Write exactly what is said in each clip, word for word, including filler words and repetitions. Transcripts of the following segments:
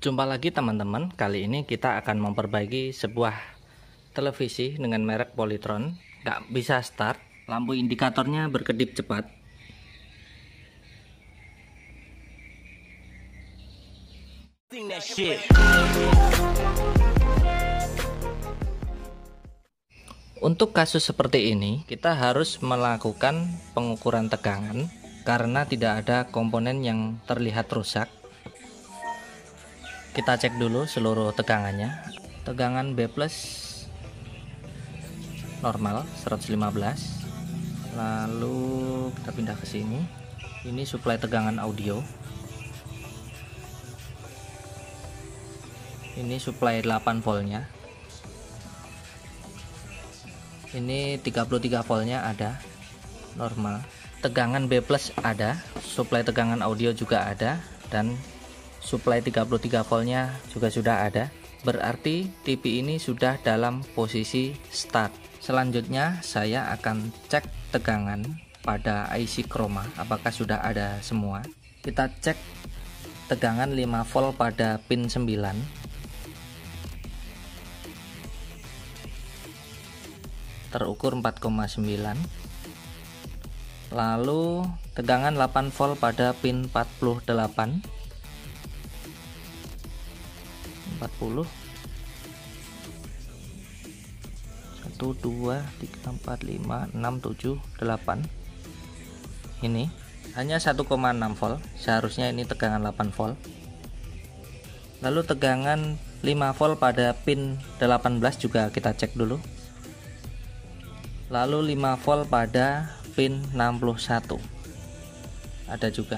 Jumpa lagi teman-teman, kali ini kita akan memperbaiki sebuah televisi dengan merek Polytron. Nggak bisa start, lampu indikatornya berkedip cepat. Untuk kasus seperti ini, kita harus melakukan pengukuran tegangan karena tidak ada komponen yang terlihat rusak. Kita cek dulu seluruh tegangannya. Tegangan B plus normal seratus lima belas. Lalu kita pindah ke sini. Ini suplai tegangan audio. Ini suplai delapan voltnya. Ini tiga puluh tiga voltnya ada normal. Tegangan B plus ada, suplai tegangan audio juga ada, dan suplai tiga puluh tiga voltnya juga sudah ada. Berarti T V ini sudah dalam posisi start. Selanjutnya saya akan cek tegangan pada I C chroma apakah sudah ada semua. Kita cek tegangan lima volt pada pin sembilan. Terukur empat koma sembilan. Lalu tegangan delapan volt pada pin empat puluh delapan. empat puluh. satu dua tiga empat lima enam tujuh delapan. Ini hanya satu koma enam volt, seharusnya ini tegangan delapan volt. Lalu tegangan lima volt pada pin delapan belas juga kita cek dulu. Lalu lima volt pada pin enam puluh satu ada juga.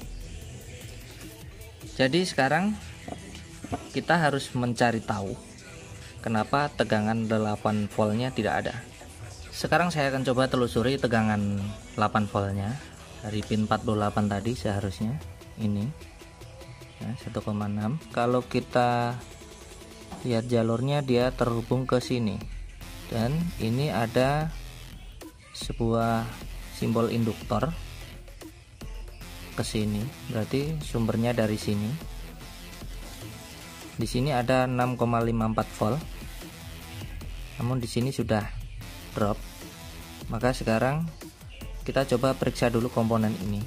Jadi sekarang kita harus mencari tahu kenapa tegangan delapan voltnya tidak ada. Sekarang saya akan coba telusuri tegangan delapan voltnya dari pin empat puluh delapan tadi. Seharusnya ini ya, satu koma enam. Kalau kita lihat jalurnya, dia terhubung ke sini, dan ini ada sebuah simbol induktor ke sini, berarti sumbernya dari sini. Di sini ada enam koma lima empat volt, namun di sini sudah drop. Maka sekarang kita coba periksa dulu komponen ini.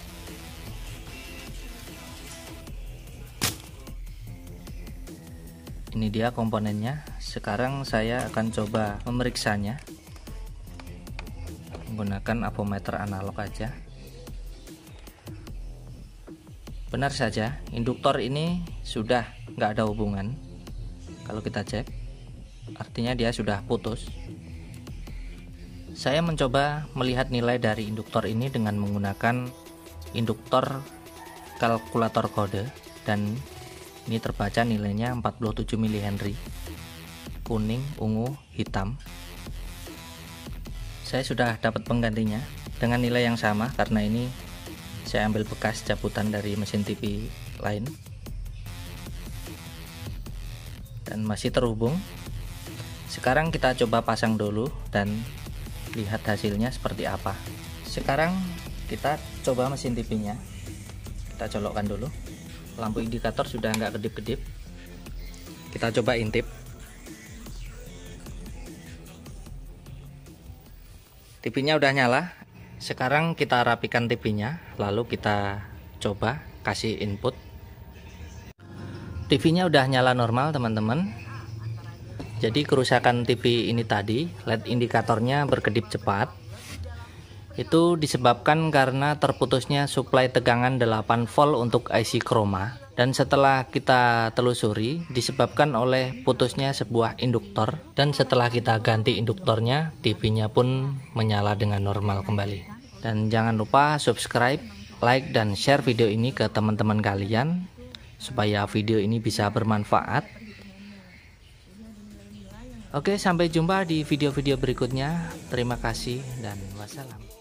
Ini dia komponennya. Sekarang saya akan coba memeriksanya menggunakan avometer analog aja. Benar saja, induktor ini sudah nggak ada hubungan. Kalau kita cek, artinya dia sudah putus. Saya mencoba melihat nilai dari induktor ini dengan menggunakan induktor kalkulator kode, dan ini terbaca nilainya empat puluh tujuh milihenry, kuning, ungu, hitam. Saya sudah dapat penggantinya dengan nilai yang sama karena ini saya ambil bekas cabutan dari mesin T V lain, dan masih terhubung. Sekarang kita coba pasang dulu dan lihat hasilnya seperti apa. Sekarang kita coba mesin T V nya. Kita colokkan dulu. Lampu indikator sudah nggak kedip-kedip. Kita coba intip. T V-nya udah nyala. Sekarang kita rapikan T V-nya, lalu kita coba kasih input. T V-nya udah nyala normal, teman-teman. Jadi kerusakan T V ini tadi, L E D indikatornya berkedip cepat. Itu disebabkan karena terputusnya suplai tegangan delapan volt untuk I C chroma. Dan setelah kita telusuri, disebabkan oleh putusnya sebuah induktor. Dan setelah kita ganti induktornya, T V-nya pun menyala dengan normal kembali. Dan jangan lupa subscribe, like, dan share video ini ke teman-teman kalian, supaya video ini bisa bermanfaat. Oke, sampai jumpa di video-video berikutnya. Terima kasih dan wassalam.